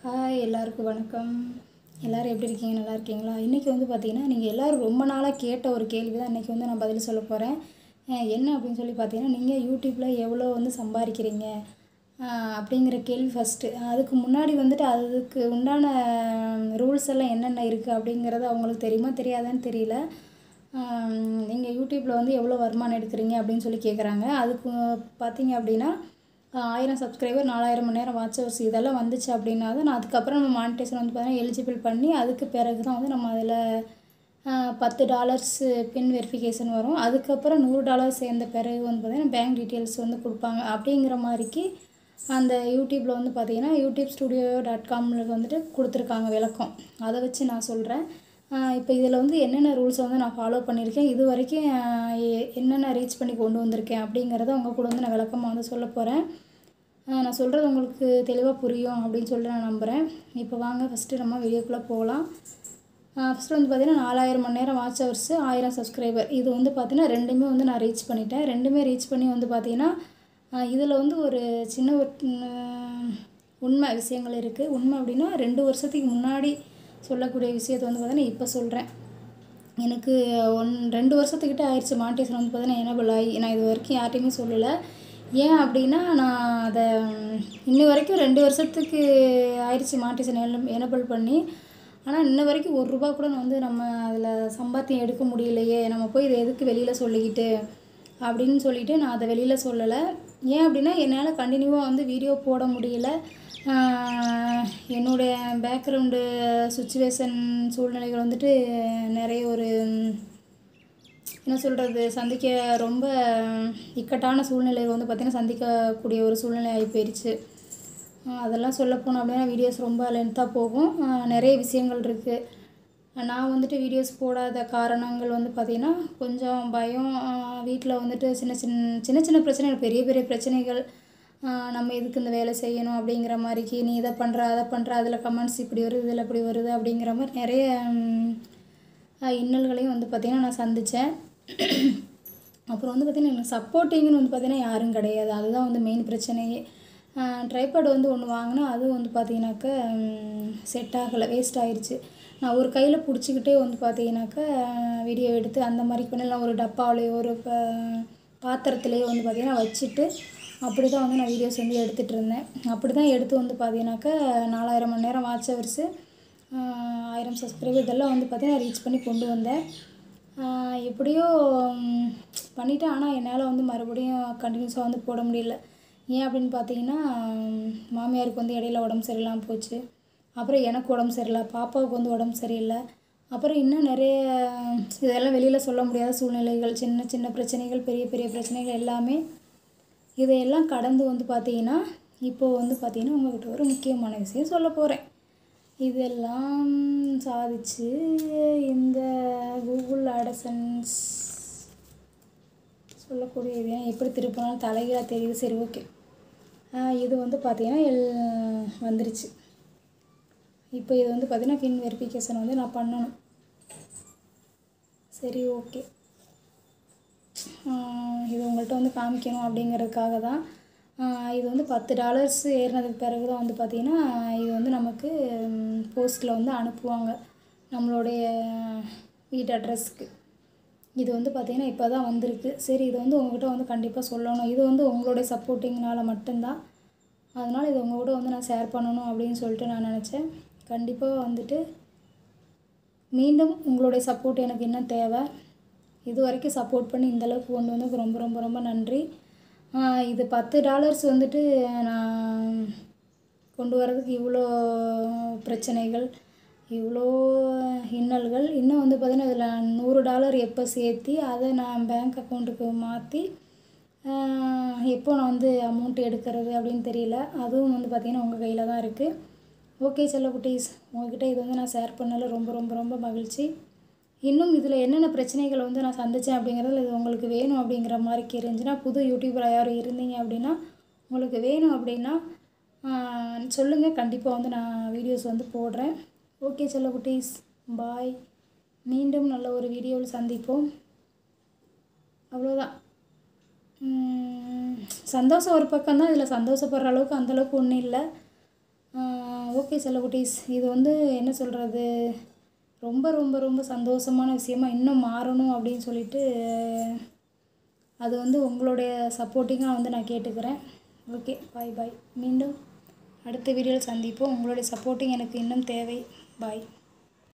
Hi எல்லாருக்கும் வணக்கம். எல்லோரும் எப்படி இருக்கீங்க? நல்லா இருக்கீங்களா? இன்றைக்கி வந்து பார்த்திங்கன்னா, நீங்கள் எல்லோரும் ரொம்ப நாளாக கேட்ட ஒரு கேள்வி தான் இன்றைக்கி வந்து நான் பதில் சொல்ல போகிறேன். என்ன அப்படின்னு சொல்லி பார்த்தீங்கன்னா, நீங்கள் யூடியூப்பில் எவ்வளோ வந்து சம்பாதிக்கிறீங்க அப்படிங்கிற கேள்வி ஃபஸ்ட்டு. அதுக்கு முன்னாடி வந்துட்டு அதுக்கு உண்டான ரூல்ஸ் எல்லாம் என்னென்ன இருக்குது அப்படிங்கிறது அவங்களுக்கு தெரியுமா தெரியாதான்னு தெரியல. நீங்கள் யூடியூப்பில் வந்து எவ்வளோ வருமானம் எடுக்கிறீங்க அப்படின்னு சொல்லி கேட்குறாங்க. அதுக்கு பார்த்தீங்க அப்படின்னா 1000 சப்ஸ்கிரைபர், 4000 மணி நேரம் வாட்ச் ஹவர்ஸ் இதெல்லாம் வந்துச்சு அப்படின்னா தான் நான் அதுக்கப்புறம் நம்ம மானிட்டேஷன் வந்து பார்த்தீங்கன்னா எலிஜிபிள் பண்ணி அதுக்கு பிறகு தான் வந்து நம்ம அதில் $10 பின் வெரிஃபிகேஷன் வரும். அதுக்கப்புறம் $100 சேர்ந்த பிறகு வந்து பார்த்திங்கன்னா பேங்க் டீட்டெயில்ஸ் வந்து கொடுப்பாங்க. அப்படிங்கிற மாதிரிக்கு அந்த யூடியூப்பில் வந்து பார்த்திங்கன்னா youtube.studio.comல வந்துட்டு கொடுத்துருக்காங்க விளக்கம். அதை வச்சு நான் சொல்கிறேன். இப்போ இதில் வந்து என்னென்ன ரூல்ஸை வந்து நான் ஃபாலோ பண்ணியிருக்கேன், இது வரைக்கும் என்னென்ன ரீச் பண்ணி கொண்டு வந்திருக்கேன் அப்படிங்கிறத உங்கள் கூட வந்து நான் விளக்கமாக வந்து சொல்ல போகிறேன். நான் சொல்கிறது உங்களுக்கு தெளிவாக புரியும் அப்படின்னு சொல்லிட்டு நான் நம்புகிறேன். இப்போ வாங்க ஃபஸ்ட்டு நம்ம வீடியோக்குள்ளே போகலாம். ஃபஸ்ட்டு வந்து பார்த்திங்கன்னா 4000 மணி நேரம் வாட்ச் ஹவர்ஸு, 1000 சப்ஸ்கிரைபர் இது வந்து பார்த்திங்கன்னா ரெண்டுமே வந்து நான் ரீச் பண்ணிட்டேன். ரெண்டுமே ரீச் பண்ணி வந்து பார்த்திங்கன்னா இதில் வந்து ஒரு சின்ன உண்மை விஷயங்கள் இருக்குது. உண்மை அப்படின்னா 2 வருஷத்துக்கு முன்னாடி சொல்லக்கூடிய விஷயத்தை வந்து பார்த்திங்கன்னா இப்போ சொல்கிறேன். எனக்கு 2 வருஷத்துக்கிட்ட ஆயிடுச்சு மானிட்டேஷன் வந்து பார்த்திங்கன்னா எனேபிள் ஆகி. நான் இது வரைக்கும் யார்ட்டையுமே சொல்லலை. ஏன் அப்படின்னா நான் அதை இன்ன வரைக்கும் 2 வருஷத்துக்கு ஆயிடுச்சு மானிட்டேஷன் எனேபிள் பண்ணி. ஆனால் இன்ன வரைக்கும் ₹1 கூட நான் வந்து நம்ம அதில் சம்பாத்தியம் எடுக்க முடியலையே, நம்ம போய் இதை எதுக்கு வெளியில் சொல்லிக்கிட்டு அப்படின்னு சொல்லிவிட்டு நான் அதை வெளியில் சொல்லலை. ஏன் அப்படின்னா என்னால் கண்டினியூவாக வந்து வீடியோ போட முடியல. என்னுடைய பேக்ரவுண்டு சுச்சுவேஷன் சூழ்நிலைகள் வந்துட்டு நிறைய ஒரு என்ன சொல்கிறது சந்திக்க ரொம்ப இக்கட்டான சூழ்நிலைகள் வந்து பார்த்திங்கன்னா சந்திக்கக்கூடிய ஒரு சூழ்நிலை ஆகி போயிடுச்சு. அதெல்லாம் சொல்லப்போனோம் அப்படின்னா வீடியோஸ் ரொம்ப லென்த்தாக போகும். நிறைய விஷயங்கள் இருக்குது. நான் வந்துட்டு வீடியோஸ் போடாத காரணங்கள் வந்து பார்த்திங்கன்னா கொஞ்சம் பயம். வீட்டில் வந்துட்டு சின்ன சின்ன பிரச்சனைகள், பெரிய பெரிய பிரச்சனைகள். நம்ம எதுக்கு இந்த வேலை செய்யணும் அப்படிங்கிற மாதிரிக்கு, நீ இதை பண்ணுற அதை பண்ணுற, அதில் கமெண்ட்ஸ் இப்படி வருது இதில் இப்படி வருது அப்படிங்கிற மாதிரி நிறைய இன்னல்களையும் வந்து பார்த்திங்கன்னா நான் சந்தித்தேன். அப்புறம் வந்து பார்த்திங்கன்னா எனக்கு சப்போர்ட்டிங்னு வந்து பார்த்திங்கன்னா யாரும் கிடையாது. அதுதான் வந்து மெயின் பிரச்சனையே. ட்ரைபாட் வந்து ஒன்று வாங்கினா அதுவும் வந்து பார்த்திங்கனாக்கா செட் ஆகலை, வேஸ்ட் ஆகிடுச்சு. நான் ஒரு கையில் பிடிச்சிக்கிட்டே வந்து பார்த்திங்கனாக்கா வீடியோ எடுத்து அந்த மாதிரி பண்ணலாம். ஒரு டப்பாவிலையோ ஒரு பாத்திரத்துலேயோ வந்து பார்த்திங்கன்னா வச்சுட்டு அப்படி தான் வந்து நான் வீடியோஸ் வந்து எடுத்துகிட்டு இருந்தேன். அப்படி தான் எடுத்து வந்து பார்த்திங்கனாக்கா 4000 மணி நேரம் வாட்ச் ஹவர்ஸு, 1000 சப்ஸ்கிரைபர் இதெல்லாம் வந்து பார்த்திங்கன்னா ரீச் பண்ணி கொண்டு வந்தேன். எப்படியோ பண்ணிவிட்டேன். ஆனால் என்னால் வந்து மறுபடியும் கண்டினியூஸாக வந்து போட முடியல. ஏன் அப்படின்னு பார்த்தீங்கன்னா மாமியாருக்கு வந்து இடையில உடம்பு சரியில்லாமல் போச்சு. அப்புறம் எனக்கு உடம்பு சரியில்லை, பாப்பாவுக்கு வந்து உடம்பு சரியில்லை. அப்புறம் இன்னும் நிறைய இதெல்லாம் வெளியில் சொல்ல முடியாத சூழ்நிலைகள், சின்ன சின்ன பிரச்சனைகள், பெரிய பெரிய பிரச்சனைகள் எல்லாமே. இதையெல்லாம் கடந்து வந்து பார்த்திங்கன்னா இப்போது வந்து பார்த்திங்கன்னா உங்கள்கிட்ட ஒரு முக்கியமான விஷயம் சொல்ல போகிறேன். இதெல்லாம் சாதிச்சு இந்த கூகுள் ஆட்சன்ஸ் சொல்லக்கூடிய இது எப்படி திருப்பினாலும் தலைகீழாக தெரியுது. சரி, ஓகே. இது வந்து பார்த்திங்கன்னா வந்துருச்சு. இப்போ இது வந்து பார்த்திங்கன்னா பின் வெரிஃபிகேஷன் வந்து நான் பண்ணணும். சரி, ஓகே. இது உங்கள்கிட்ட வந்து காமிக்கணும் அப்படிங்கிறதுக்காக தான். இது வந்து $10 ஏறினதுக்கு பிறகு தான் வந்து பார்த்திங்கன்னா இது வந்து நமக்கு போஸ்ட்டில் வந்து அனுப்புவாங்க நம்மளுடைய வீட்டு அட்ரஸ்க்கு. இது வந்து பார்த்திங்கன்னா இப்போ தான் வந்திருக்கு. சரி, இது வந்து உங்கள்கிட்ட வந்து கண்டிப்பாக சொல்லணும். இது வந்து உங்களுடைய சப்போர்ட்டிங்னால் மட்டும்தான். அதனால் இது உங்கள் கூட வந்து நான் ஷேர் பண்ணணும் அப்படின்னு சொல்லிட்டு நான் நினச்சேன். கண்டிப்பாக வந்துட்டு மீண்டும் உங்களுடைய சப்போர்ட் எனக்கு இன்னும் தேவை. இது வரைக்கும் சப்போர்ட் பண்ணி இந்தளவுக்கு கொண்டு வந்ததுக்கு ரொம்ப ரொம்ப ரொம்ப நன்றி. இது $10 வந்துட்டு நான் கொண்டு வரதுக்கு இவ்வளோ பிரச்சனைகள், இவ்வளோ இன்னல்கள். இன்னும் வந்து பார்த்திங்கன்னா இதில் $100 எப்போ சேர்த்தி அதை நான் பேங்க் அக்கௌண்ட்டுக்கு மாற்றி எப்போ நான் வந்து அமௌண்ட் எடுக்கிறது அப்படின்னு தெரியல. அதுவும் வந்து பார்த்திங்கன்னா உங்கள் கையில் தான் இருக்குது. ஓகே செல்லக்குட்டீஸ், உங்கள்கிட்ட இது வந்து நான் ஷேர் பண்ணல ரொம்ப ரொம்ப ரொம்ப மகிழ்ச்சி. இன்னும் இதில் என்னென்ன பிரச்சனைகள் வந்து நான் சந்தித்தேன் அப்படிங்கிறதுல இது உங்களுக்கு வேணும் அப்படிங்கிற மாதிரி இருந்துச்சுன்னா, புது யூடியூபராக யாரும் இருந்தீங்க அப்படின்னா உங்களுக்கு வேணும் அப்படின்னா சொல்லுங்கள். கண்டிப்பாக வந்து நான் வீடியோஸ் வந்து போடுறேன். ஓகே செல்லக்குட்டீஸ், பாய். மீண்டும் நல்ல ஒரு வீடியோவில் சந்திப்போம். அவ்வளோதான். சந்தோஷம் ஒரு பக்கம் தான். இதில் சந்தோஷப்படுற அளவுக்கு அந்தளவுக்கு ஒன்றும் இல்லை. ஓகே. ஓகே செல்லக்குட்டீஸ், இது வந்து என்ன சொல்கிறது, ரொம்ப ரொம்ப ரொம்ப சந்தோஷமான விஷயமா இன்னும் மாறணும் அப்படின்னு சொல்லிட்டு அது வந்து உங்களுடைய சப்போர்ட்டிங்காக வந்து நான் கேட்டுக்கிறேன். Okay, bye bye. மீண்டும் அடுத்த வீடியோவில் சந்திப்போம். உங்களுடைய சப்போர்ட்டிங் எனக்கு இன்னும் தேவை. பாய்.